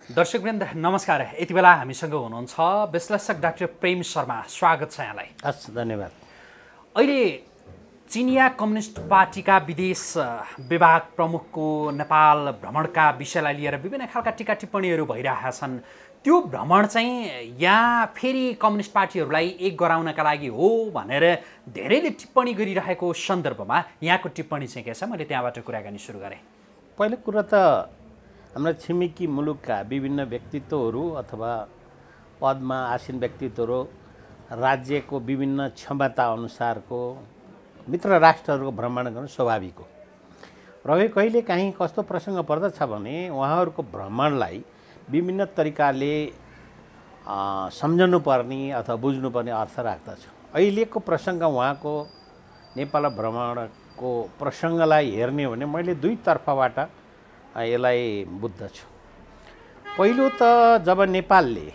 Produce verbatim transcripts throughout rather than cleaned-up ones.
दर्शकवृन्द नमस्कार। यति बेला हामीसँग हुनुहुन्छ विश्लेषक डाक्टर प्रेम शर्मा। स्वागत छ यहाँलाई। हस्, धन्यवाद। अहिले चिनिया कम्युनिस्ट पार्टीका विदेश विभाग प्रमुखको नेपाल भ्रमणका विषयलाई लिएर विभिन्न खालका टीका टिप्पणीहरू भइरहेका छन्। त्यो भ्रमण चाहिँ यहाँ फेरि कम्युनिस्ट पार्टीहरूलाई एक गराउनका लागि हो भनेर धेरैले टिप्पणी गरिरहेको सन्दर्भमा यहाँको टिप्पणी चाहिँ के छ, मैले त्यहाँबाट कुराकानी सुरु गरेँ। पहिलो कुरा त हाम्रा छिमेकी मुलुकका विभिन्न व्यक्तित्वहरू अथवा पदमा आसीन व्यक्तित्वहरू राज्यको विभिन्न क्षमता अनुसारको मित्र राष्ट्रहरूको भ्रमण गर्नु स्वाभाविक हो। र कहिले काहीँ कस्तो प्रसङ्ग पर्दछ भने उहाँहरूको भ्रमणलाई विभिन्न तरिकाले सम्झनुपर्ने अथवा बुझ्नुपर्ने अर्थ राख्दछ। अहिलेको प्रसङ्ग उहाँको नेपाल भ्रमणको प्रसङ्गलाई हेर्ने हो भने मैले दुई तर्फबाट यसलाई बुझ्दछु। पहिलो त जब नेपालले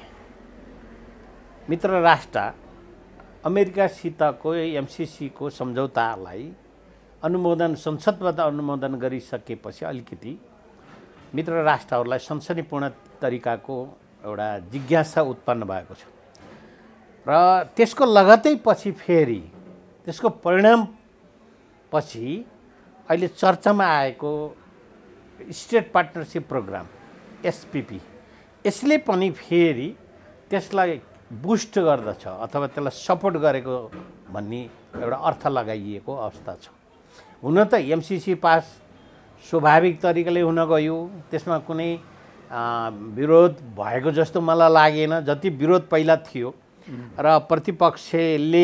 मित्र राष्ट्र अमेरिकासितको एमसिसीको सम्झौतालाई अनुमोदन संसदबाट अनुमोदन गरिसकेपछि अलिकति मित्र राष्ट्रहरूलाई सनसनीपूर्ण तरिकाको एउटा जिज्ञासा उत्पन्न भएको छ र त्यसको लगतै पछि फेरि त्यसको परिणाम पछि अहिले चर्चामा आएको स्टेट पार्टनरसिप प्रोग्राम एसपीपी यसले पनि फेरि त्यसलाई बुस्ट गर्दछ अथवा त्यसलाई सपोर्ट गरेको भन्ने एउटा अर्थ लगाइएको अवस्था छ। हुन त एमसिसी पास स्वाभाविक तरिकाले हुन गयो, त्यसमा कुनै विरोध भएको जस्तो मलाई लागेन। जति विरोध पहिला थियो र प्रतिपक्षले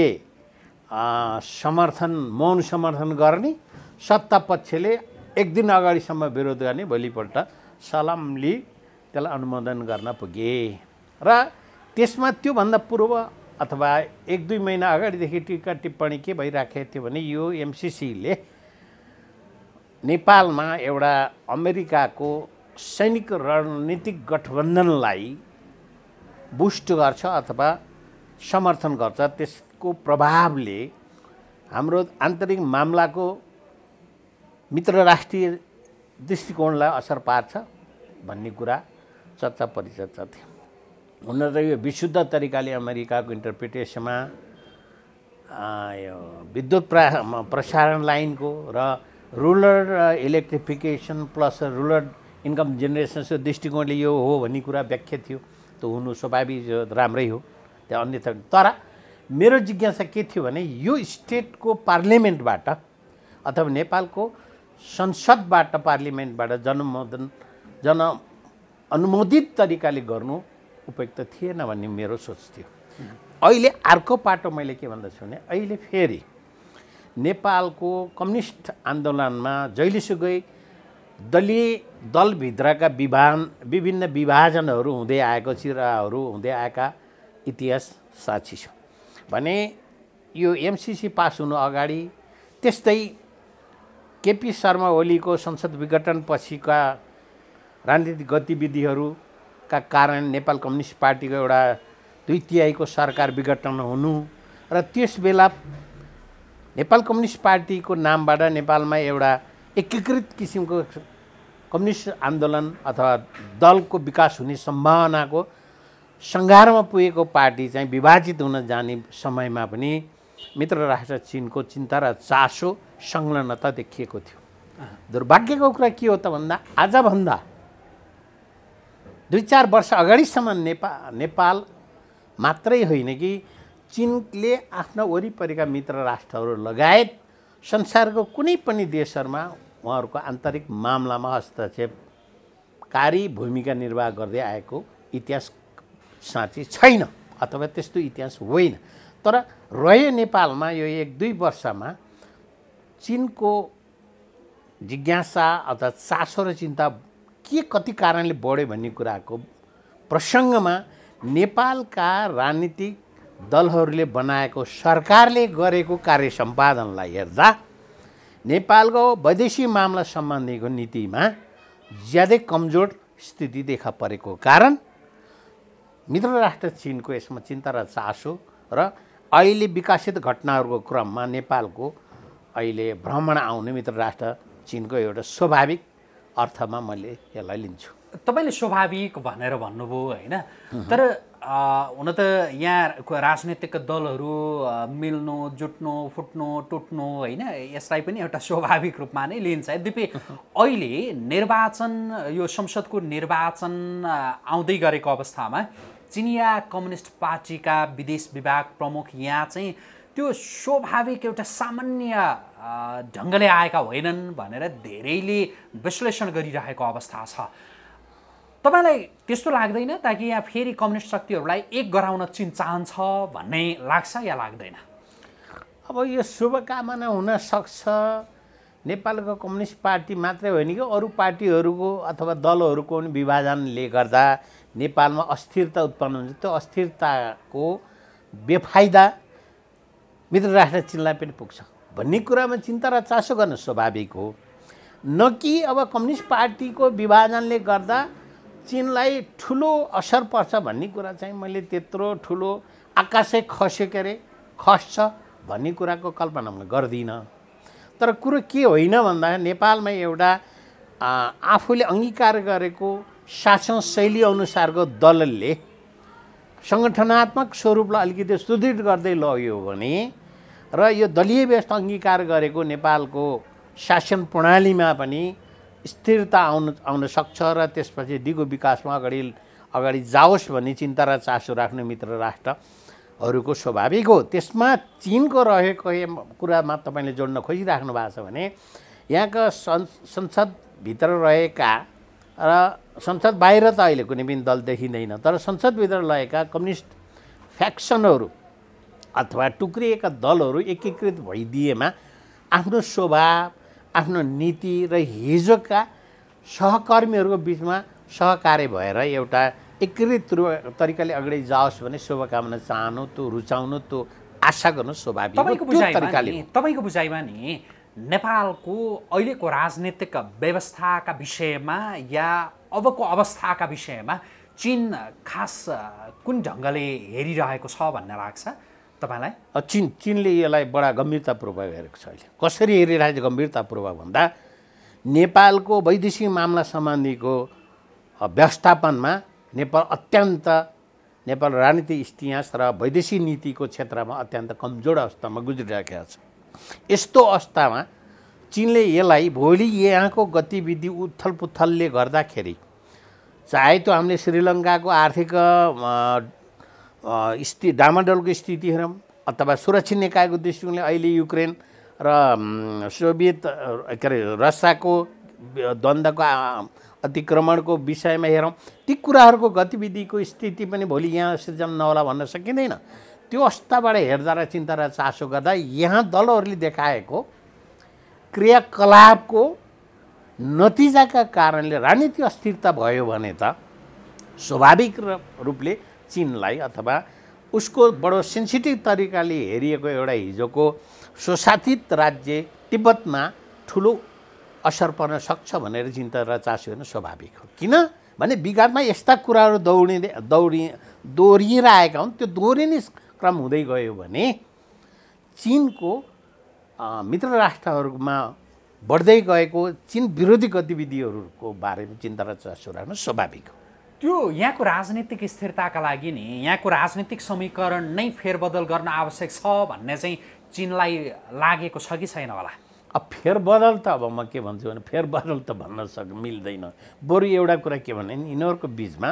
समर्थन मौन समर्थन गर्ने, सत्ता पक्षले एक दिन अगाडिसम्म विरोध गर्ने, भोलिपल्ट सलामली त्यसलाई अनुमोदन गर्न पुगे र त्यसमा त्योभन्दा पूर्व अथवा एक दुई महिना अगाडिदेखि टीका टिप्पणी के भइराखेको थियो भने यो एमसिसीले नेपालमा एउटा अमेरिकाको सैनिक रणनीतिक गठबन्धनलाई बुस्ट गर्छ अथवा समर्थन गर्छ। त्यसको प्रभावले हाम्रो आन्तरिक मामलाको मित्र राष्ट्रिय दृष्टिकोणलाई असर पार्छ भन्ने कुरा चर्चा परिचर्चा थियो। हुन त यो विशुद्ध तरिकाले अमेरिकाको इन्टरप्रिटेसनमा यो विद्युत प्रा प्रसारण लाइनको र rural electrification plus rural income जेनेरेसनको दृष्टिकोणले यो हो भन्ने कुरा व्याख्या थियो। त्यो हुनु स्वाभाविक राम्रै हो, त्यो अन्यथा। तर मेरो जिज्ञासा के थियो भने यो स्टेटको पार्लियामेन्टबाट अथवा नेपालको संसदबाट पार्लियामेन्टबाट जनमोदन जन अनुमोदित तरिकाले गर्नु उपयुक्त थिएन भन्ने मेरो सोच थियो। अहिले अर्को पाटो मैले के भन्दछु भने अहिले फेरि नेपालको कम्युनिस्ट आन्दोलनमा जहिलेसुकै दलीय दलभित्रका विभान विभिन्न विभाजनहरू हुँदै आएको चिराहरू हुँदै आएका इतिहास साक्षी छ भने यो एमसिसी पास हुनु अगाडि त्यस्तै केपी शर्मा ओलीको संसद विघटन पछिका राजनीतिक गतिविधिहरूका कारण नेपाल कम्युनिस्ट पार्टीको एउटा दुई तिहाईको सरकार विघटन हुनु र त्यस बेला नेपाल कम्युनिस्ट पार्टीको नामबाट नेपालमा एउटा एकीकृत किसिमको कम्युनिस्ट आन्दोलन अथवा दलको विकास हुने सम्भावनाको सङ्घारमा पुगेको पार्टी चाहिँ विभाजित हुन जाने समयमा पनि मित्र राष्ट्र चीनको चिन्ता र चासो संलग्नता देखिएको थियो। दुर्भाग्यको कुरा के हो त भन्दा आजभन्दा दुई चार वर्ष अगाडिसम्म नेपाल नेपाल मात्रै होइन कि चीनले आफ्ना वरिपरिका मित्र राष्ट्रहरू लगायत संसारको कुनै पनि देशहरूमा उहाँहरूको आन्तरिक मामलामा हस्तक्षेपकारी भूमिका निर्वाह गर्दै आएको इतिहास साँच्चै छैन अथवा त्यस्तो इतिहास होइन। तर रह्यो नेपालमा यो एक दुई वर्षमा चीनको जिज्ञासा अथवा चासो र चिन्ता के कति कारणले बढ्यो भन्ने कुराको प्रसङ्गमा नेपालका राजनीतिक दलहरूले बनाएको सरकारले गरेको कार्य सम्पादनलाई हेर्दा नेपालको वैदेशिक मामला सम्बन्धीको नीतिमा ज्यादै कमजोर स्थिति देखा परेको कारण मित्र राष्ट्र चीनको यसमा चिन्ता र चासो र अहिले विकसित घटनाहरूको क्रममा नेपालको अहिले भ्रमण आउने मित्र राष्ट्र चीनको एउटा स्वाभाविक अर्थमा मैले यसलाई लिन्छु। तपाईँले स्वाभाविक भनेर भन्नुभयो होइन, तर हुन त यहाँ राजनीतिक दलहरू मिल्नु जुट्नु फुट्नु टुट्नु होइन, यसलाई पनि एउटा स्वाभाविक रूपमा नै लिन्छ। यद्यपि अहिले निर्वाचन, यो संसदको निर्वाचन आउँदै गरेको अवस्थामा चिनिया कम्युनिस्ट पार्टीका विदेश विभाग प्रमुख यहाँ चाहिँ त्यो स्वाभाविक एउटा सामान्य ढङ्गले आएका होइनन् भनेर धेरैले विश्लेषण गरिरहेको अवस्था छ। तपाईँलाई त्यस्तो लाग्दैन ताकि यहाँ फेरि कम्युनिस्ट शक्तिहरूलाई एक गराउन चिन चाहन्छ भन्ने लाग्छ या लाग्दैन? अब यो शुभकामना हुन सक्छ। नेपालको कम्युनिस्ट पार्टी मात्रै होइन कि अरू पार्टीहरूको अथवा दलहरूको पनि विभाजनले गर्दा नेपालमा अस्थिरता उत्पन्न हुन्छ। त्यो अस्थिरताको बेफाइदा मित्र राष्ट्र चिनलाई पनि पुग्छ भन्ने कुरामा चिन्ता र चासो गर्न स्वाभाविक हो। न कि अब कम्युनिस्ट पार्टीको विभाजनले गर्दा चिनलाई ठुलो असर पर्छ भन्ने कुरा चाहिँ मैले त्यत्रो ठुलो आकाशै खस्यो के अरे खस्छ भन्ने कुराको कल्पना म गर्दिनँ। तर कुरो के होइन भन्दा नेपालमा एउटा आफूले अङ्गीकार गरेको शासन शैली अनुसारको दलले सङ्गठनात्मक स्वरूपलाई अलिकति सुदृढ गर्दै लग्यो भने र यो दलीय व्यवस्था अङ्गीकार गरेको नेपालको शासन प्रणालीमा पनि स्थिरता आउनु आउन सक्छ र त्यसपछि दिगो विकासमा अगाडि अगाडि जाओस् भन्ने चिन्ता र चासो राख्ने मित्र राष्ट्रहरूको स्वाभाविक हो। त्यसमा चिनको रहेको कुरामा तपाईँले जोड्न खोजिराख्नु भएको छ भने यहाँका संसदभित्र रहेका र संसद बाहिर त अहिले कुनै पनि दल देखिँदैन, तर संसदभित्र रहेका कम्युनिस्ट फ्याक्सनहरू अथवा टुक्रिएका दलहरू एकीकृत भइदिएमा आफ्नो स्वभाव आफ्नो नीति र हिजोका सहकर्मीहरूको बिचमा सहकार्य भएर एउटा एकीकृत तरिकाले अगाडि जाओस् भने शुभकामना चाहनु, त्यो रुचाउनु, त्यो आशा गर्नु स्वाभाविक हो। तपाईँको बुझाइमा नि नेपालको अहिलेको राजनीतिक व्यवस्थाका विषयमा या अबको अवस्थाका विषयमा चीन खास कुन ढङ्गले हेरिरहेको छ भन्ने लाग्छ तपाईँलाई? चीन चीनले यसलाई बडा गम्भीरतापूर्वक हेरेको छ। अहिले कसरी हेरिरहेको छ गम्भीरतापूर्वक भन्दा नेपालको वैदेशिक मामला सम्बन्धीको व्यवस्थापनमा नेपाल अत्यन्त नेपाल राजनीतिक इतिहास र वैदेशिक नीतिको क्षेत्रमा अत्यन्त कमजोर अवस्थामा गुज्रिरहेको छ। यस्तो अवस्थामा चीनले यसलाई भोलि यहाँको गतिविधि उथल पुथलले गर्दाखेरि चाहे त्यो हामीले श्रीलङ्काको आर्थिक स्थिति डामाडोलको स्थिति हेरौँ अथवा सुरक्षा निकायको दृष्टिकोणले अहिले युक्रेन र सोभियत के अरे रसियाको द्वन्द्वको अतिक्रमणको विषयमा हेरौँ, ती कुराहरूको गतिविधिको स्थिति पनि भोलि यहाँ सृजना नहोला भन्न सकिँदैन। त्यो अवस्थाबाट हेर्दा र चिन्ता र चासो गर्दा यहाँ दलहरूले देखाएको क्रियाकलापको नतिजाका कारणले राजनीतिक अस्थिरता भयो भने त स्वाभाविक रूपले चीनलाई अथवा उसको बडो सेन्सिटिभ तरिकाले हेरिएको एउटा हिजोको स्वशासित राज्य तिब्बतमा ठुलो असर पर्न सक्छ भनेर चिन्ता र चासो हेर्नु स्वाभाविक हो। किनभने विगतमा यस्ता कुराहरू दौडिँदै दौडि दोहोरिएर हुन्। त्यो दोहोरिने क्रम हुँदै गयो भने चीनको मित्र राष्ट्रहरूमा बढ्दै गएको चीन विरोधी गतिविधिहरूको बारेमा चिन्ता र चासो राख्नु स्वाभाविक हो। त्यो यहाँको राजनीतिक स्थिरताका लागि नि यहाँको राजनीतिक समीकरण नै फेरबदल गर्न आवश्यक छ भन्ने चाहिँ चीनलाई लागेको छ कि छैन होला? अब फेरबदल त अब म के भन्छु भने फेरबदल त भन्न सक मिल्दैन। बरु एउटा कुरा के भने यिनीहरूको बिचमा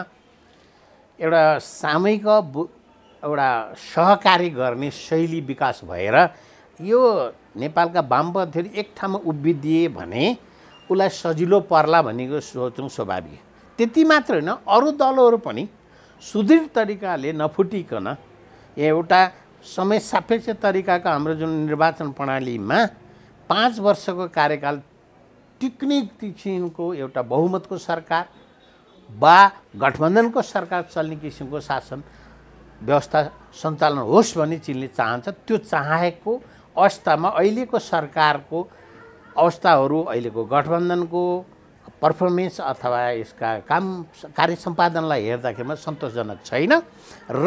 एउटा सामूहिक एउटा सहकारी गर्ने शैली विकास भएर यो नेपालका वामपन्थीहरू एक ठाउँमा उभिदिए भने उसलाई सजिलो पर्ला भन्नेको सोचौँ स्वाभाविक। त्यति मात्र होइन, अरू दलहरू पनि सुदृढ तरिकाले नफुटिकन एउटा समय सापेक्ष तरिकाको हाम्रो जुन निर्वाचन प्रणालीमा पाँच वर्षको कार्यकाल टिक्ने किसिमको एउटा बहुमतको सरकार वा गठबन्धनको सरकार चल्ने किसिमको शासन व्यवस्था सञ्चालन होस् भन्ने चीनले चाहन्छ। त्यो चाहेको अवस्थामा अहिलेको सरकारको अवस्थाहरू अहिलेको गठबन्धनको पर्फर्मेन्स अथवा यसका काम कार्य सम्पादनलाई हेर्दाखेरिमा सन्तोषजनक छैन र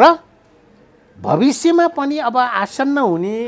भविष्यमा पनि अब आसन्न हुने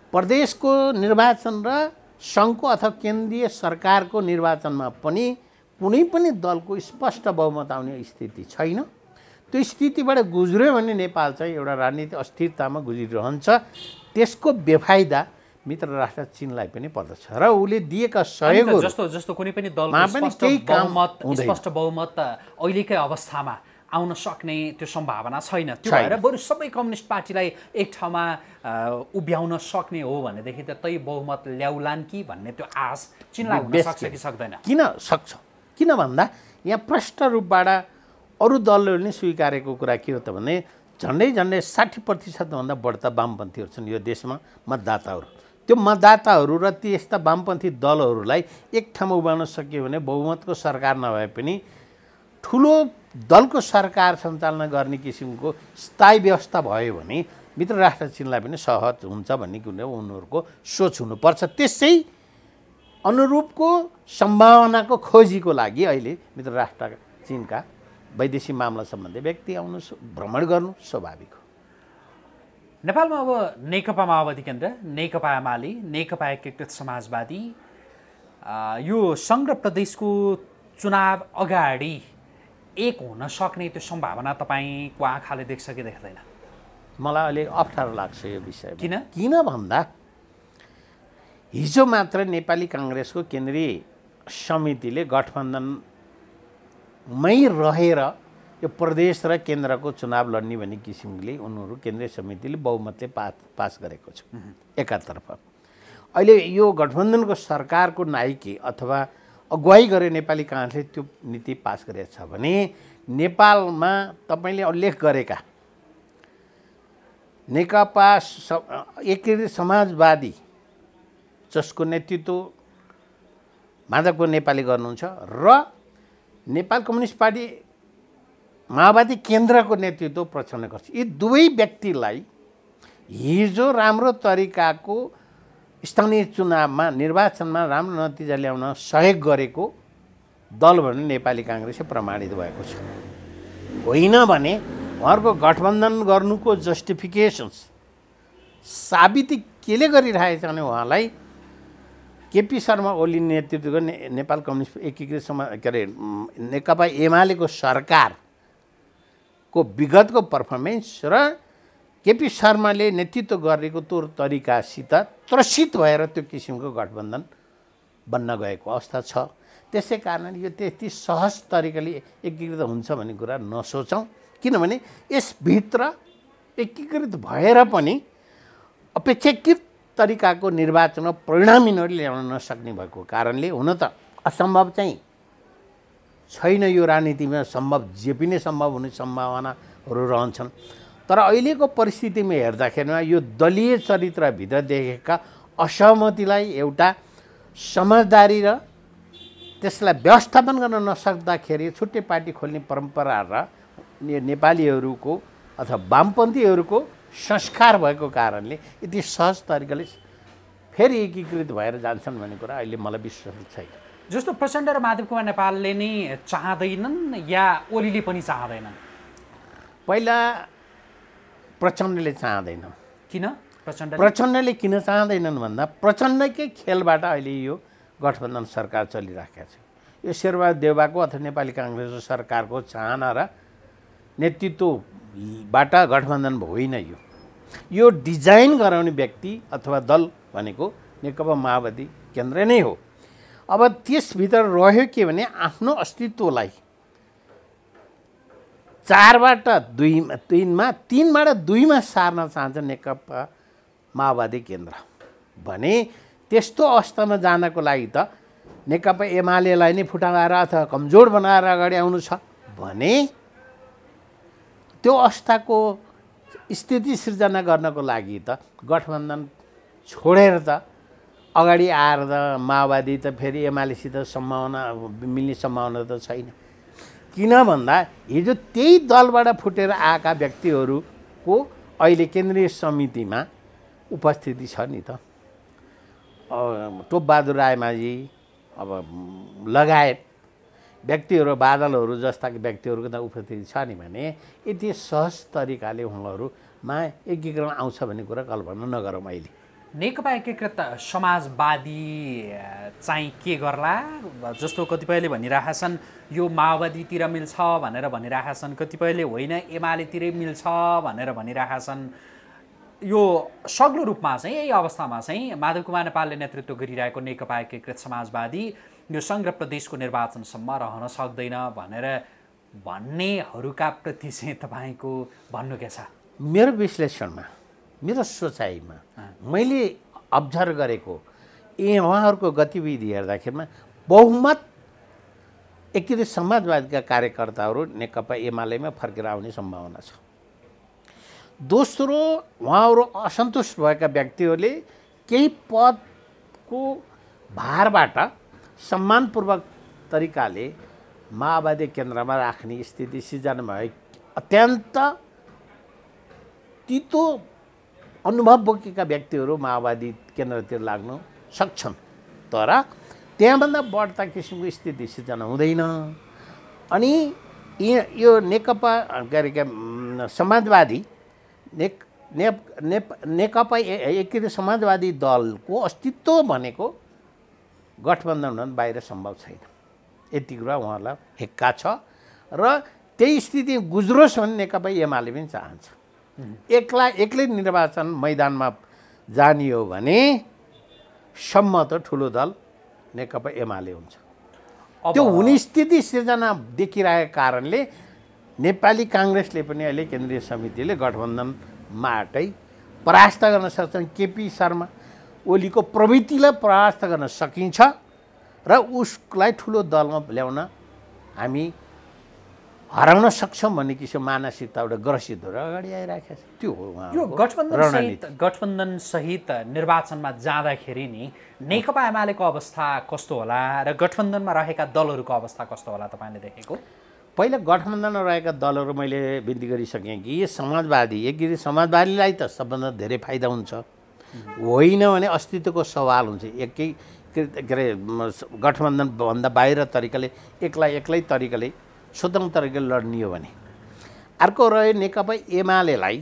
प्रदेशको निर्वाचन र सङ्घको अथवा केन्द्रीय सरकारको निर्वाचनमा पनि कुनै पनि दलको स्पष्ट बहुमत आउने स्थिति छैन। त्यो स्थितिबाट गुज्र्यो भने नेपाल चाहिँ एउटा राजनीतिक अस्थिरतामा गुज्रिरहन्छ। त्यसको बेफाइदा मित्र राष्ट्र चीनलाई पनि पर्दछ र उसले दिएका सहयोग जस्तो जस्तो कुनै पनि दलको स्पष्ट बहुमत स्पष्ट बहुमत अहिलेकै अवस्थामा आउन सक्ने त्यो सम्भावना छैन। त्यो भएर बरु सबै कम्युनिस्ट पार्टीलाई एक ठाउँमा उभ्याउन सक्ने हो भनेदेखि त तै बहुमत ल्याउलान् कि भन्ने त्यो आश चीनलाई हुन सक्छ कि सक्दैन? किन सक्छ? किन भन्दा यहाँ प्रष्ट रूपबाट अरू दलहरूले स्वीकारेको कुरा के हो त भने झन्डै झन्डै साठी प्रतिशतभन्दा बढी त वामपन्थीहरू छन् यो देशमा मतदाताहरू। त्यो मतदाताहरू र त्यस्ता वामपन्थी दलहरूलाई एक ठाउँमा उभ्याउन सकियो भने बहुमतको सरकार नभए पनि ठुलो दलको सरकार सञ्चालन गर्ने किसिमको स्थायी व्यवस्था भयो भने मित्र राष्ट्र चीनलाई पनि सहज हुन्छ भन्ने कुरो उनीहरूको सोच हुनुपर्छ। त्यसै अनुरूपको सम्भावनाको खोजीको लागि अहिले मित्र राष्ट्र चीनका वैदेशिक मामला सम्बन्धी व्यक्ति आउनु भ्रमण गर्नु स्वाभाविक हो। नेपालमा अब नेकपा माओवादी केन्द्र, नेकपा एमाले, नेकपा एकीकृत समाजवादी यो सङ्घ र प्रदेशको चुनाव अगाडि एक हुन सक्ने त्यो सम्भावना तपाईँको आँखाले देख्छ कि देख्दैन? मलाई अलिक अप्ठ्यारो लाग्छ यो विषय। किन? किन भन्दा हिजो मात्र नेपाली काङ्ग्रेसको केन्द्रीय समितिले गठबन्धनमै रहेर यो प्रदेश र केन्द्रको चुनाव लड्ने भन्ने किसिमले उनीहरू केन्द्रीय समितिले बहुमतले पास पास गरेको छ एकातर्फ। अहिले यो गठबन्धनको सरकारको नाइके अथवा अगुवाई गरे नेपाली काङ्ग्रेसले त्यो नीति पास गरेको छ भने नेपालमा तपाईँले उल्लेख गरेका नेकपा एकीकृत समाजवादी जसको नेतृत्व माधव नेपाली गर्नुहुन्छ र नेपाल कम्युनिस्ट पार्टी माओवादी केन्द्रको नेतृत्व प्रचण्ड गर्छ, यी दुवै व्यक्तिलाई हिजो राम्रो तरिकाको स्थानीय चुनावमा निर्वाचनमा राम्रो नतिजा ल्याउन सहयोग गरेको दल भने नेपाली काङ्ग्रेसै प्रमाणित भएको छ। होइन भने उहाँहरूको गठबन्धन गर्नुको जस्टिफिकेसन्स साबिती केले गरिरहेछ भने उहाँलाई केपी शर्मा ओली नेतृत्वको ने, नेपाल कम्युनिस्ट एकीकृत समाज के अरे नेकपा एमालेको सरकारको विगतको पर्फर्मेन्स र केपी शर्माले नेतृत्व गरेको तौर तरिकासित त्रसित भएर त्यो किसिमको गठबन्धन बन्न गएको अवस्था छ। त्यसै कारण यो त्यति सहज तरिकाले एकीकृत हुन्छ भन्ने कुरा नसोचौँ, किनभने यसभित्र एकीकृत भएर पनि अपेक्षाकृत तरिकाको निर्वाचनमा परिणाम यिनीहरूले ल्याउन नसक्ने भएको कारणले हुन त असम्भव चाहिँ छैन, यो राजनीतिमा सम्भव जे पनि सम्भव हुने सम्भावनाहरू रहन्छन्। तर अहिलेको परिस्थितिमा हेर्दाखेरिमा यो दलीय चरित्रभित्र देखेका असहमतिलाई एउटा समझदारी र त्यसलाई व्यवस्थापन गर्न नसक्दाखेरि छुट्टै पार्टी खोल्ने परम्परा र नेपालीहरूको अथवा वामपन्थीहरूको संस्कार भएको कारणले यति सहज तरिकाले फेरि एकीकृत भएर जान्छन् भन्ने कुरा अहिले मलाई विश्वास छैन। जस्तो प्रचण्ड र माधव कुमार नेपालले नै चाहँदैनन् या ओलीले पनि चाहँदैनन्? पहिला प्रचण्डले चाहँदैन। किन प्रचण्ड प्रचण्डले किन चाहँदैनन् भन्दा प्रचण्डकै खेलबाट अहिले यो गठबन्धन सरकार चलिरहेको छ। यो शेरबहादुर देउवाको अथवा नेपाली काङ्ग्रेसको सरकारको चाहना र नेतृत्वबाट गठबन्धन होइन। यो यो डिजाइन गराउने व्यक्ति अथवा दल भनेको नेकपा माओवादी केन्द्र नै हो। अब त्यसभित्र रह्यो के भने आफ्नो अस्तित्वलाई चारबाट दुईमा तिनमा तिनबाट दुईमा सार्न चाहन्छ नेकपा माओवादी केन्द्र भने त्यस्तो अवस्थामा जानको लागि त नेकपा एमालेलाई नै फुटाएर अथवा कमजोर बनाएर अगाडि आउनु छ भने त्यो अवस्थाको स्थिति सिर्जना गर्नको लागि त गठबन्धन छोडेर त अगाडि आएर त माओवादी त फेरि एमालेसित सम्भावना मिल्ने सम्भावना त छैन। किन भन्दा हिजो त्यही दलबाट फुटेर आएका व्यक्तिहरूको अहिले केन्द्रीय समितिमा उपस्थिति छ नि त। टोपबहादुर रायमाझी अब लगायत व्यक्तिहरू बादलहरू जस्ता व्यक्तिहरूको त उपस्थिति छ नि भने यति सहज तरिकाले उहाँहरूमा एकीकरण आउँछ भन्ने कुरा कल्पना नगरौँ अहिले। नेकपा एकीकृत समाजवादी चाहिँ के गर्ला जस्तो कतिपयले भनिरहेका छन् यो माओवादीतिर मिल्छ भनेर भनिरहेका छन्, कतिपयले होइन एमालेतिरै मिल्छ भनेर भनिरहेका छन्। यो सग्लो रूपमा चाहिँ यही अवस्थामा चाहिँ माधव कुमार नेपालले नेतृत्व गरिरहेको नेकपा एकीकृत समाजवादी यो सङ्घ र प्रदेशको निर्वाचनसम्म रहन सक्दैन भनेर भन्नेहरूका प्रति चाहिँ तपाईँको भन्नु के छ? मेरो विश्लेषणमा, मेरो सोचाइमा मैले अब्जर्भ गरेको ए उहाँहरूको गतिविधि हेर्दाखेरिमा बहुमत एकीकृत समाजवादीका कार्यकर्ताहरू नेकपा एमालेमा फर्केर आउने सम्भावना छ। दोस्रो, उहाँहरू असन्तुष्ट भएका व्यक्तिहरूले केही पदको भारबाट सम्मानपूर्वक तरिकाले माओवादी केन्द्रमा राख्ने स्थिति सिर्जना भए अत्यन्त तितो अनुभव बोकेका व्यक्तिहरू माओवादी केन्द्रतिर लाग्न सक्छन्, तर त्यहाँभन्दा बढ्ता किसिमको स्थिति सिर्जना हुँदैन। अनि यो नेकपा गरेका समाजवादी ने ने नेकपा एकीकृत समाजवादी दलको अस्तित्व भनेको गठबन्धनभन्दा बाहिर सम्भव छैन, यति कुरा उहाँलाई हेक्का छ। र त्यही स्थिति गुज्रोस् भने नेकपा एमाले पनि चाहन्छ। एक्ला एक्लै निर्वाचन मैदानमा जाने हो भने सम्म त ठुलो दल नेकपा एमाले हुन्छ। त्यो हुने स्थिति सिर्जना देखिरहेको कारणले नेपाली काङ्ग्रेसले पनि अहिले केन्द्रीय समितिले गठबन्धनमाटै परास्त गर्न सक्छन्। केपी शर्मा ओलीको प्रवृत्तिलाई परास्त गर्न सकिन्छ र उसलाई ठुलो दलमा ल्याउन हामी हराउन सक्छौँ भन्ने किसिम मानसिकता एउटा ग्रसित भएर अगाडि आइरहेको छ। त्यो हो यो गठबन्धन सहित गठबन्धन सहित निर्वाचनमा जाँदाखेरि नि नेकपा एमालेको अवस्था कस्तो होला र गठबन्धनमा रहेका दलहरूको अवस्था कस्तो होला तपाईँले देखेको? पहिला गठबन्धनमा रहेका दलहरू मैले बिन्ती गरिसकेँ कि यो समाजवादी एकीकृत समाजवादीलाई त सबभन्दा धेरै फाइदा हुन्छ, होइन भने अस्तित्वको सवाल हुन्छ। एकै के अरे गठबन्धनभन्दा बाहिर तरिकाले एक्लै एक्लै तरिकाले स्वतन्त्र तरिकाले लड्ने हो भने। अर्को रह्यो नेकपा एमालेलाई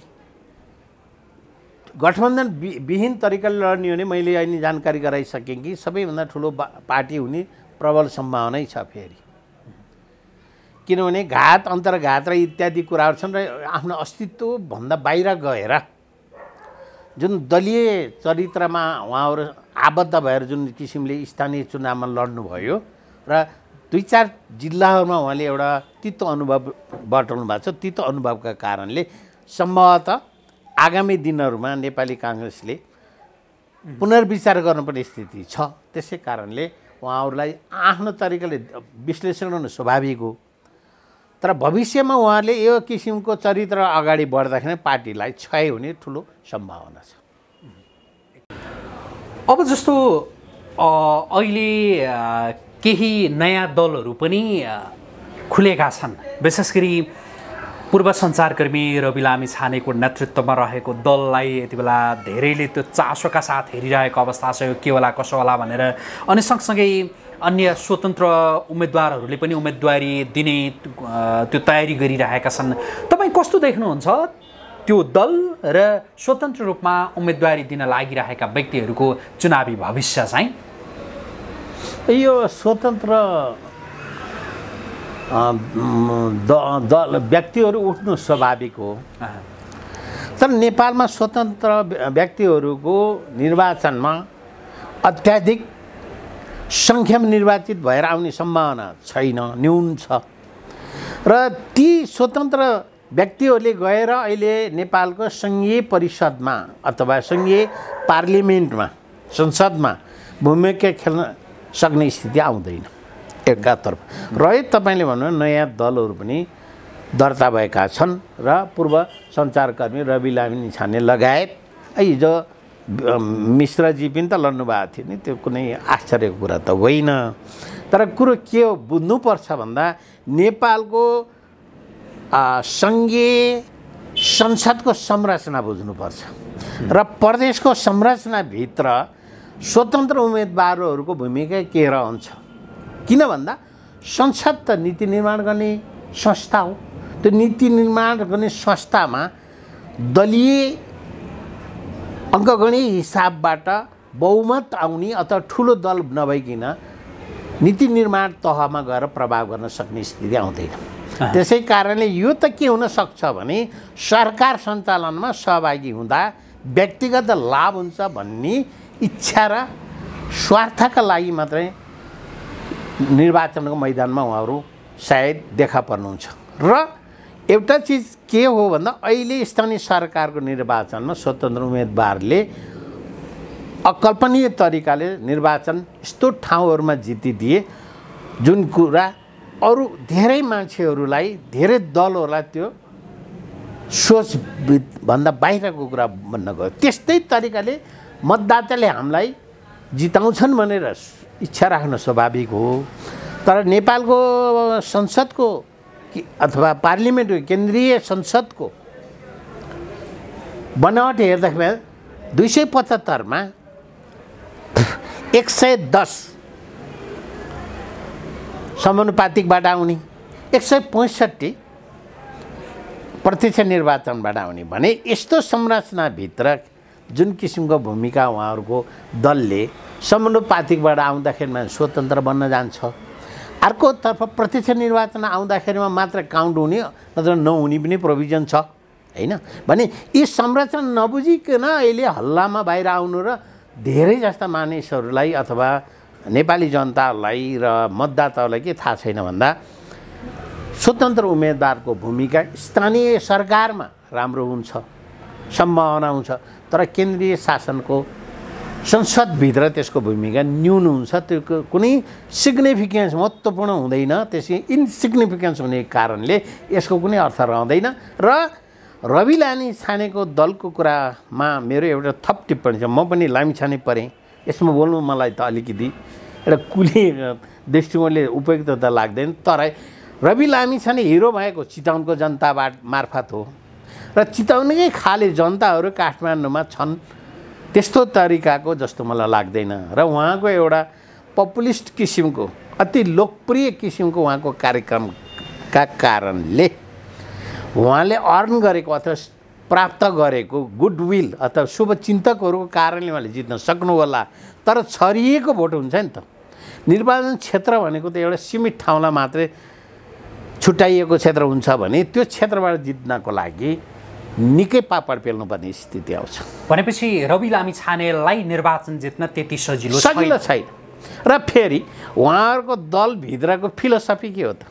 गठबन्धन विहीन तरिकाले लड्ने हो भने मैले अहिले जानकारी गराइसकेँ कि सबैभन्दा ठुलो पार्टी हुने प्रबल सम्भावनै छ फेरि, किनभने घात अन्तर्घात र इत्यादि कुराहरू छन् र आफ्नो अस्तित्वभन्दा बाहिर गएर जुन दलीय चरित्रमा उहाँहरू आबद्ध भएर जुन किसिमले स्थानीय चुनावमा लड्नुभयो र दुई चार जिल्लाहरूमा उहाँले एउटा तितो अनुभव बटाउनु भएको छ। तितो अनुभवका कारणले सम्भवतः आगामी दिनहरूमा नेपाली काङ्ग्रेसले पुनर्विचार गर्नुपर्ने स्थिति छ। त्यसै कारणले उहाँहरूलाई आफ्नो तरिकाले विश्लेषण गर्नु स्वाभाविक हो, तर भविष्यमा उहाँहरूले यो किसिमको चरित्र अगाडि बढ्दाखेरि पार्टीलाई क्षय हुने ठुलो सम्भावना छ। अब जस्तो अहिले केही नयाँ दलहरू पनि खुलेका छन्, विशेष गरी पूर्व सञ्चारकर्मी रवि लामी छानेको नेतृत्वमा रहेको दललाई यति बेला धेरैले त्यो चासोका साथ हेरिरहेको अवस्था छ, यो के होला कसो होला भनेर। अनि सँगसँगै अन्य स्वतन्त्र उम्मेदवारहरूले पनि उम्मेदवारी दिने त्यो तयारी गरिरहेका छन्। तपाईँ कस्तो देख्नुहुन्छ त्यो दल र स्वतन्त्र रूपमा उम्मेदवारी दिन लागिरहेका व्यक्तिहरूको चुनावी भविष्य चाहिँ? यो स्वतन्त्र दल व्यक्तिहरू उठ्नु स्वाभाविक हो, तर नेपालमा स्वतन्त्र व्यक्तिहरूको निर्वाचनमा अत्याधिक सङ्ख्यामा निर्वाचित भएर आउने सम्भावना छैन, न्यून छ। र ती स्वतन्त्र व्यक्तिहरूले गएर अहिले नेपालको सङ्घीय परिषदमा अथवा सङ्घीय पार्लिमेन्टमा संसदमा भूमिका खेल्न सक्ने स्थिति आउँदैन एकातर्फ। रह्यो तपाईँले भन्नु नयाँ दलहरू पनि दर्ता भएका छन् र पूर्व सञ्चारकर्मी रवि लामी छाने लगायत हिजो मिश्रजी पनि त लड्नु भएको थियो नि, त्यो कुनै आश्चर्यको कुरा त होइन। तर कुरो के हो बुझ्नुपर्छ भन्दा नेपालको सङ्घीय संसदको संरचना बुझ्नुपर्छ र प्रदेशको संरचनाभित्र स्वतन्त्र उम्मेदवारहरूको भूमिका के रहन्छ। किन भन्दा संसद त नीति निर्माण गर्ने संस्था हो, त्यो नीति निर्माण गर्ने संस्थामा दलीय अङ्कगणित हिसाबबाट बहुमत आउने अथवा ठुलो दल नभइकन नीति निर्माण तहमा गएर प्रभाव गर्न सक्ने स्थिति आउँदैन। त्यसै कारणले यो त के हुन सक्छ भने सरकार सञ्चालनमा सहभागी हुँदा व्यक्तिगत लाभ हुन्छ भन्ने इच्छा र स्वार्थका लागि मात्रै निर्वाचनको मैदानमा उहाँहरू सायद देखा पर्नुहुन्छ। र एउटा चिज के हो भन्दा अहिले स्थानीय सरकारको निर्वाचनमा स्वतन्त्र उम्मेदवारले अकल्पनीय तरिकाले निर्वाचन यस्तो ठाउँहरूमा जितिदिए जुन कुरा अरू धेरै मान्छेहरूलाई धेरै दलहरूलाई त्यो सोचभन्दा बाहिरको कुरा भन्न गयो। त्यस्तै तरिकाले मतदाताले हामीलाई जिताउँछन् भनेर इच्छा राख्न स्वाभाविक हो। तर नेपालको संसदको अथवा पार्लिमेन्ट केन्द्रीय संसदको बनावट हेर्दाखेरि दुई सय पचहत्तरमा एक सय दस समानुपातिकबाट आउने, एक सय पैँसठी प्रत्यक्ष निर्वाचनबाट आउने भने यस्तो संरचनाभित्र जुन किसिमको भूमिका उहाँहरूको दलले समानुपातिकबाट आउँदाखेरिमा स्वतन्त्र बन्न जान्छ, अर्कोतर्फ प्रत्यक्ष निर्वाचन आउँदाखेरिमा मात्र काउन्ट हुने नत्र नहुने पनि प्रोभिजन छ हैन भने यी संरचना नबुझिकन अहिले हल्लामा बाहिर आउनु र धेरै जस्ता मानिसहरूलाई अथवा नेपाली जनतालाई र मतदाताहरूलाई के थाहा छैन भन्दा स्वतन्त्र उम्मेदवारको भूमिका स्थानीय सरकारमा राम्रो हुन्छ, सम्भावना हुन्छ, तर केन्द्रीय शासनको संसदभित्र त्यसको भूमिका न्यून हुन्छ। त्यो कुनै सिग्निफिकेन्स महत्त्वपूर्ण हुँदैन, त्यसै इन्सिग्निफिकेन्स हुने कारणले यसको कुनै अर्थ रहँदैन। र रवि लामिछानेको दलको कुरामा मेरो एउटा थप टिप्पणी छ। म पनि लामिछाने परेँ, यसमा बोल्नु मलाई त अलिकति एउटा कुली दृष्टिकोणले उपयुक्त त लाग्दैन। तर रवि लामिछाने हिरो भएको चितवनको जनताबाट मार्फत हो र चितवनकै खाले जनताहरू काठमाडौँमा छन् त्यस्तो तरिकाको जस्तो मलाई लाग्दैन। र उहाँको एउटा पपुलिस्ट किसिमको अति लोकप्रिय किसिमको उहाँको कार्यक्रमका कारणले उहाँले अर्न गरेको अथवा प्राप्त गरेको गुडविल अथवा शुभचिन्तकहरूको कारणले उहाँले जित्न सक्नु होला। तर छरिएको भोट हुन्छ नि त। निर्वाचन क्षेत्र भनेको त एउटा सीमित ठाउँलाई मात्रै छुट्याइएको क्षेत्र हुन्छ भने त्यो क्षेत्रबाट जित्नको लागि निकै पापड पेल्नुपर्ने स्थिति आउँछ। भनेपछि रवि लामिछानेलाई निर्वाचन जित्न त्यति सजिलो सजिलो छैन। र फेरि उहाँहरूको दलभित्रको फिलोसफी के हो त,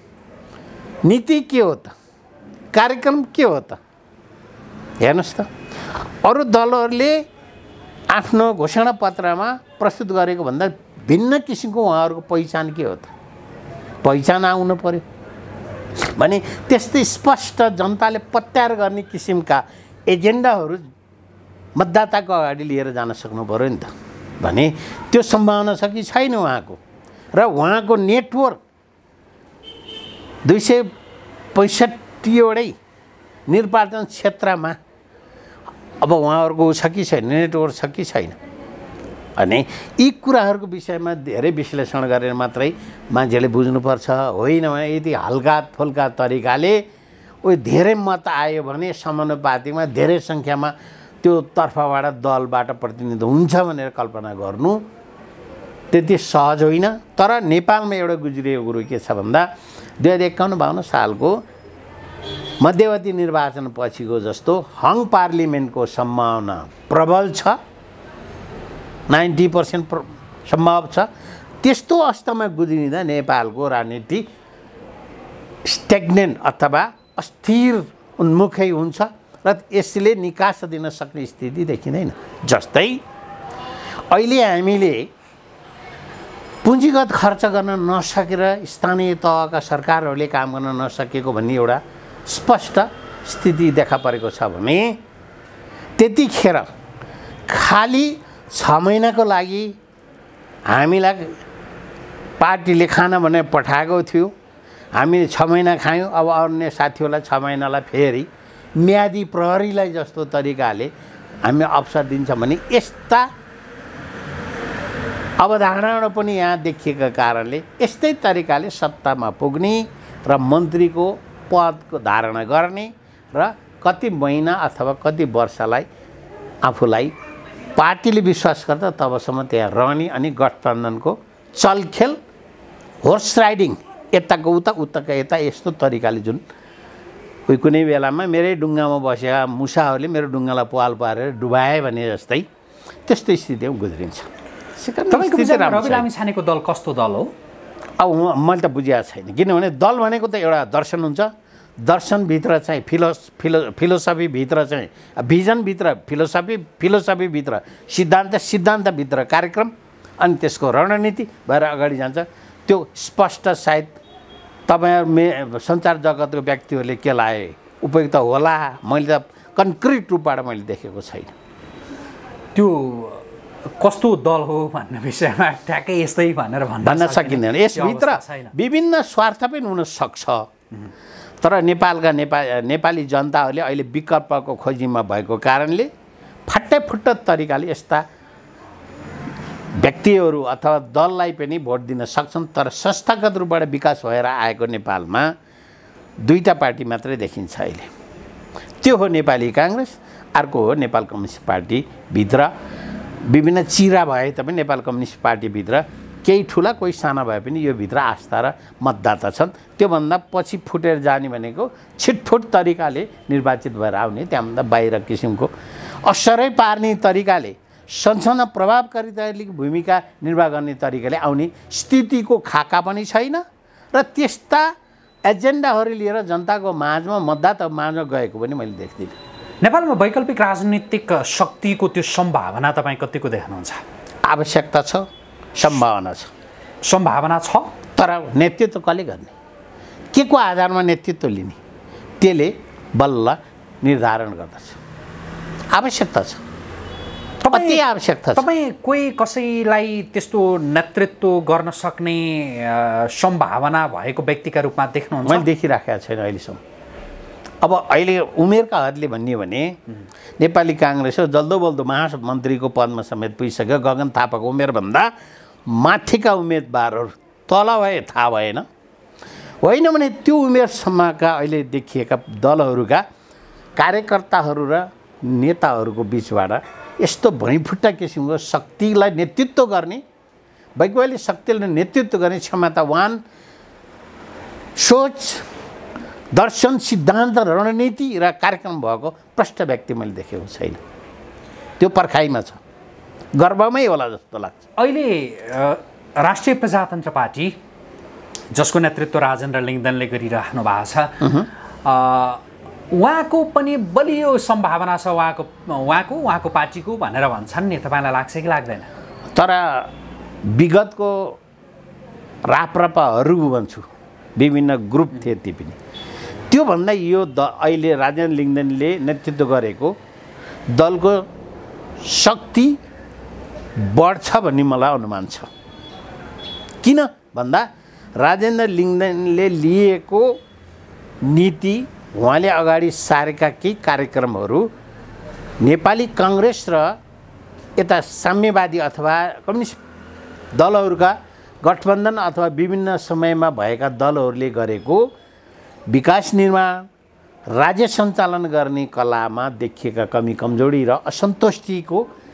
नीति के हो त, कार्यक्रम के हो त हेर्नुहोस् त। अरू दलहरूले आफ्नो घोषणा पत्रमा प्रस्तुत गरेको भन्दा भिन्न किसिमको उहाँहरूको पहिचान के हो त, पहिचान आउनु पर्यो भने त्यस्तै स्पष्ट जनताले पत्यार गर्ने किसिमका एजेन्डाहरू मतदाताको अगाडि लिएर जान सक्नु पर्यो नि त। भने त्यो सम्भावना छ कि छैन उहाँको। र उहाँको नेटवर्क दुई सय पैँसठीवटै निर्वाचन क्षेत्रमा अब उहाँहरूको छ कि छैन, नेटवर्क छ कि छैन। अनि यी कुराहरूको विषयमा धेरै विश्लेषण गरेर मात्रै मान्छेले बुझ्नुपर्छ। होइन भने यदि हल्का फुल्का तरिकाले उयो धेरै मत आयो भने समानुपातिकमा धेरै सङ्ख्यामा त्यो तर्फबाट दलबाट प्रतिनिधित्व हुन्छ भनेर कल्पना गर्नु त्यति सहज होइन। तर नेपालमा एउटा गुज्रिएको कुरो के छ भन्दा दुई हजार एकाउन्न बाहन्न सालको मध्यवर्ती निर्वाचन पछिको जस्तो हङ पार्लिमेन्टको सम्भावना प्रबल छ, नाइन्टी पर्सेन्ट सम्भव छ। त्यस्तो अवस्थामा गुज्रिँदा नेपालको राजनीति स्टेग्नेन्ट अथवा अस्थिर उन्मुखै हुन्छ र यसले निकास दिन सक्ने स्थिति देखिँदैन। जस्तै अहिले हामीले पुँजीगत खर्च गर्न नसकेर स्थानीय तहका सरकारहरूले काम गर्न नसकेको भन्ने एउटा स्पष्ट स्थिति देखा परेको छ भने त्यतिखेर खालि छ महिनाको लागि हामीलाई पार्टीले खाना भनेर पठाएको थियो, हामीले छ महिना खायौँ। अब अन्य साथीहरूलाई छ महिनालाई फेरि म्यादी प्रहरीलाई जस्तो तरिकाले हामी अवसर दिन्छ भने यस्ता अवधारणा पनि यहाँ देखिएका कारणले यस्तै तरिकाले सत्तामा पुग्ने र मन्त्रीको पदको धारणा गर्ने र कति महिना अथवा कति वर्षलाई आफूलाई पार्टीले विश्वास गर्दा तबसम्म त्यहाँ रहने अनि गठबन्धनको चलखेल होर्स राइडिङ यताको उता उताको यता यस्तो तरिकाले जुन कोही कुनै बेलामा मेरै डुङ्गामा बसेका मुसाहरूले मेरो डुङ्गालाई पाल पारेर डुबाए भने जस्तै त्यस्तो स्थितिमा गुज्रिन्छ। तपाईँको विचारमा रवि लामिछानेको दल कस्तो दल हो? अब मैले त बुझेको छैन, किनभने दल भनेको त एउटा दर्शन हुन्छ, दर्शनभित्र चाहिँ फिलो फिलो फिलोसफीभित्र चाहिँ भिजनभित्र फिलोसफी फिलोसफीभित्र सिद्धान्त सिद्धान्तभित्र कार्यक्रम अनि त्यसको रणनीति भएर अगाडि जान्छ। त्यो स्पष्ट सायद तपाईँ मे सञ्चार जगतको व्यक्तिहरूले के लाए उपयुक्त होला, मैले त कन्क्रिट रूपबाट मैले देखेको छैन। त्यो कस्तो दल हो भन्ने विषयमा ठ्याक्कै यस्तै भनेर भन्न सकिँदैन। यसभित्र विभिन्न स्वार्थ पनि हुन सक्छ, तर नेपालका नेपा नेपाली जनताहरूले अहिले विकल्पको खोजीमा भएको कारणले फाटेफुट्ट तरिकाले यस्ता व्यक्तिहरू अथवा दललाई पनि भोट दिन सक्छन्। तर संस्थागत रूपबाट विकास भएर आएको नेपालमा दुईटा पार्टी मात्रै देखिन्छ अहिले, त्यो हो नेपाली काङ्ग्रेस, अर्को हो नेपाल कम्युनिस्ट पार्टीभित्र विभिन्न चिरा भए तापनि नेपाल कम्युनिस्ट पार्टीभित्र केही ठुला कोही साना भए पनि यो भित्र आस्था र मतदाता छन्। त्योभन्दा पछि फुटेर जाने भनेको छिटफुट तरिकाले निर्वाचित भएर आउने, त्यहाँभन्दा बाहिर किसिमको असरै पार्ने तरिकाले संसदमा प्रभावकारी तरिकाले भूमिका निर्वाह गर्ने तरिकाले आउने स्थितिको खाका पनि छैन र त्यस्ता एजेन्डाहरू लिएर जनताको माझमा मतदाता माझमा गएको पनि मैले देख्दिनँ। नेपालमा वैकल्पिक राजनीतिक शक्तिको त्यो सम्भावना तपाईँ कतिको देख्नुहुन्छ? आवश्यकता छ, सम्भावना छ। सम्भावना छ, तर नेतृत्व कसले गर्ने, के को आधारमा नेतृत्व लिने, त्यसले बल्ल निर्धारण गर्दछ। आवश्यकता छ, अति आवश्यकता छ। तपाईँ कोही कसैलाई त्यस्तो नेतृत्व गर्न सक्ने सम्भावना भएको व्यक्तिका रूपमा देख्नुहुन्छ? मैले देखिराखेको छैन अहिलेसम्म। अब अहिले उमेरकाहरूले भन्ने भने नेपाली काङ्ग्रेस हो जल्दो बल्दो महामन्त्रीको पदमा समेत पुगिसक्यो, गगन थापाको उमेरभन्दा माथिका उम्मेदवारहरू तल भए थाहा भएन, होइन भने त्यो उमेरसम्मका अहिले देखिएका दलहरूका कार्यकर्ताहरू र नेताहरूको बिचबाट यस्तो भैँफुट्टा किसिमको शक्तिलाई नेतृत्व गर्ने, वैज्ञानिक शक्तिले नेतृत्व गर्ने क्षमतावान सोच, दर्शन, सिद्धान्त, रणनीति र कार्यक्रम भएको प्रष्ट व्यक्ति मैले देखेको छैन। त्यो पर्खाइमा छ, गर्वमै होला जस्तो लाग्छ। अहिले राष्ट्रिय प्रजातन्त्र पार्टी जसको नेतृत्व राजेन्द्र लिङ्गदेनले गरिराख्नु भएको छ, उहाँको पनि बलियो सम्भावना छ, उहाँको उहाँको उहाँको पार्टीको भनेर भन्छन् नि, तपाईँलाई लाग्छ कि लाग्दैन? तर विगतको राप्रपाहरू भन्छु विभिन्न ग्रुप थिए, ती पनि त्योभन्दा यो द अहिले राजेन्द्र लिङ्गदेनले नेतृत्व गरेको दलको शक्ति बढ्छ भन्ने मलाई अनुमान छ। किन भन्दा राजेन्द्र लिङ्गदेनले लिएको नीति, उहाँले अगाडि सारेका केही कार्यक्रमहरू नेपाली काङ्ग्रेस र यता साम्यवादी अथवा कम्युनिस्ट दलहरूका गठबन्धन अथवा विभिन्न समयमा भएका दलहरूले गरेको विकास निर्माण, राज्य सञ्चालन गर्ने कलामा देखिएका कमी कमजोरी र असन्तुष्टिको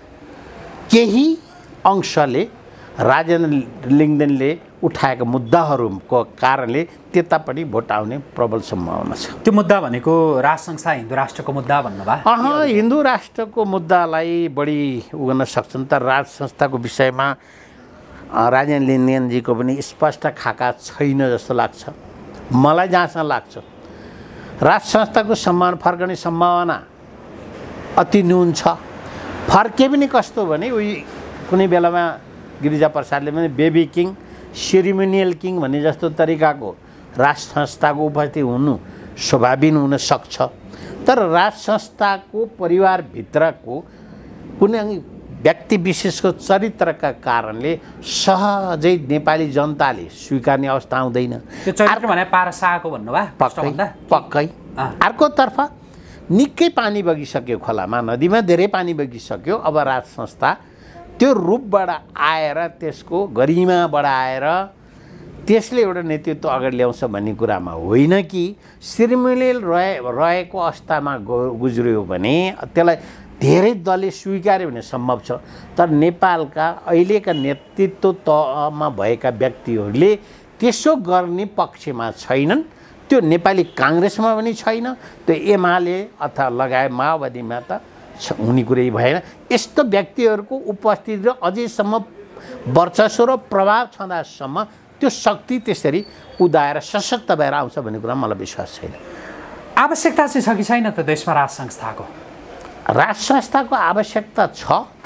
केही अंशले राजेन्द्र लिङ्गदेनले उठाएका मुद्दाहरूको कारणले त्यता पनि भोट आउने प्रबल सम्भावना छ। त्यो मुद्दा भनेको राज संस्था हिन्दू राष्ट्रको मुद्दा भन्नुभयो? अँ, हिन्दू राष्ट्रको मुद्दालाई बढी उगन सक्छन्, तर राज संस्थाको विषयमा राजेन्द्र लिङ्गदेनजीको पनि स्पष्ट खाका छैन जस्तो लाग्छ मलाई। जहाँसम्म लाग्छ राज संस्थाको सम्मान फर्कने सम्भावना अति न्यून छ। फर्के पनि कस्तो भने उही कुनै बेलामा गिरिजा प्रसादले पनि बेबी किङ, सेरिमोनियल किङ भन्ने जस्तो तरिकाको राज संस्थाको उपस्थिति हुनु स्वाभाविक हुन सक्छ, तर राज संस्थाको परिवारभित्रको कुनै व्यक्ति विशेषको चरित्रका कारणले सहजै नेपाली जनताले स्वीकार्ने अवस्था आउँदैन। त्यो चरित्र भने पारसाको भन्नुभयो? पक्कै पक्कै। अर्कोतर्फ निकै पानी बगिसक्यो, खोलामा नदीमा धेरै पानी बगिसक्यो। अब राज संस्था त्यो रूपबाट आएर त्यसको गरिमा बढाएर त्यसले एउटा नेतृत्व अगाडि ल्याउँछ भन्ने कुरामा होइन कि सेरिमोनियल रहे रहेको अवस्थामा गुज्रियो भने त्यसलाई धेरै दलले स्वीकार्यो भने सम्भव छ। तर नेपालका अहिलेका नेतृत्व तहमा भएका व्यक्तिहरूले त्यसो गर्ने पक्षमा छैनन्। त्यो नेपाली काङ्ग्रेसमा पनि छैन, त्यो एमाले अथवा लगायत माओवादीमा त हुने कुरै भएन। यस्तो व्यक्तिहरूको उपस्थिति र अझैसम्म वर्चस्व र प्रभाव छँदासम्म त्यो शक्ति त्यसरी उदाएर सशक्त भएर आउँछ भन्ने कुरा मलाई विश्वास छैन। आवश्यकता चाहिँ छ कि छैन त देशमा राज संस्थाको? राज संस्थाको आवश्यकता छ,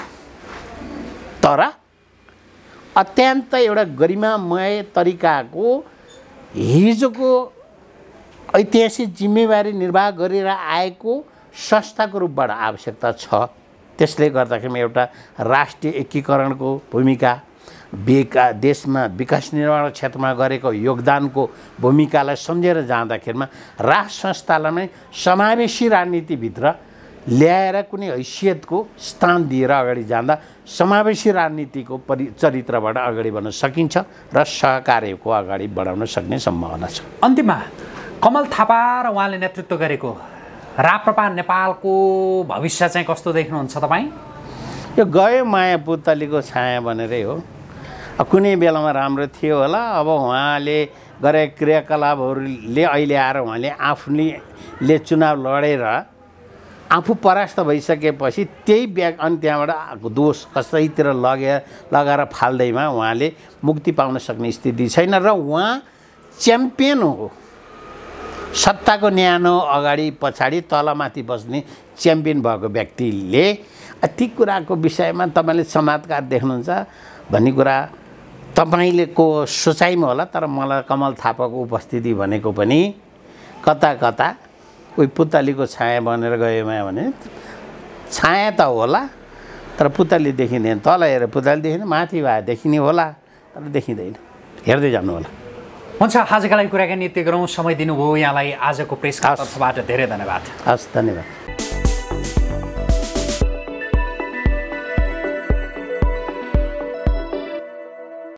तर अत्यन्त एउटा गरिमामय तरिकाको हिजोको ऐतिहासिक जिम्मेवारी निर्वाह गरेर आएको संस्थाको रूपबाट आवश्यकता छ। त्यसले गर्दाखेरि एउटा राष्ट्रिय एकीकरणको भूमिका, विका देशमा विकास निर्माण क्षेत्रमा गरेको योगदानको भूमिकालाई सम्झेर जाँदाखेरिमा राज संस्थालाई नै समावेशी राजनीतिभित्र ल्याएर कुनै हैसियतको स्थान दिएर अगाडि जाँदा समावेशी राजनीतिको परि चरित्रबाट अगाडि बढ्न सकिन्छ र सहकार्यको अगाडि बढाउन सक्ने सम्भावना छ। अन्तिममा कमल थापा र उहाँले नेतृत्व गरेको राप्रपा नेपालको भविष्य चाहिँ कस्तो देख्नुहुन्छ तपाईँ? यो गयो माया पुतलीको छाया भनेरै हो। कुनै बेलामा राम्रो थियो होला, अब उहाँले गरेका क्रियाकलापहरूले अहिले आएर उहाँले आफूले चुनाव लडेर आफू परास्त भइसकेपछि त्यही ब्याग अनि त्यहाँबाट दोष कसैतिर लगेर लगाएर फाल्दैमा उहाँले मुक्ति पाउन सक्ने स्थिति छैन र उहाँ च्याम्पियन हो। सत्ताको न्यानो अगाडि पछाडि तलमाथि बस्ने च्याम्पियन भएको व्यक्तिले ती कुराको विषयमा तपाईँले चमत्कार देख्नुहुन्छ भन्ने कुरा तपाईँले को सोचाइमा होला। तर मलाई कमल थापाको उपस्थिति भनेको पनि कता कता कोही पुतलीको छाया बनेर गयोमा भने छाया त होला, तर पुतली देखिँदैन। तल हेरेर पुतली देखिँदैन, माथि भए देखिने होला, तर देखिँदैन। हेर्दै जानु होला। हुन्छ, आजका लागि कुराकानी यति गरौँ। समय दिनुभयो यहाँलाई आजको प्रेसका तर्फबाट धेरै धन्यवाद। हस्, धन्यवाद।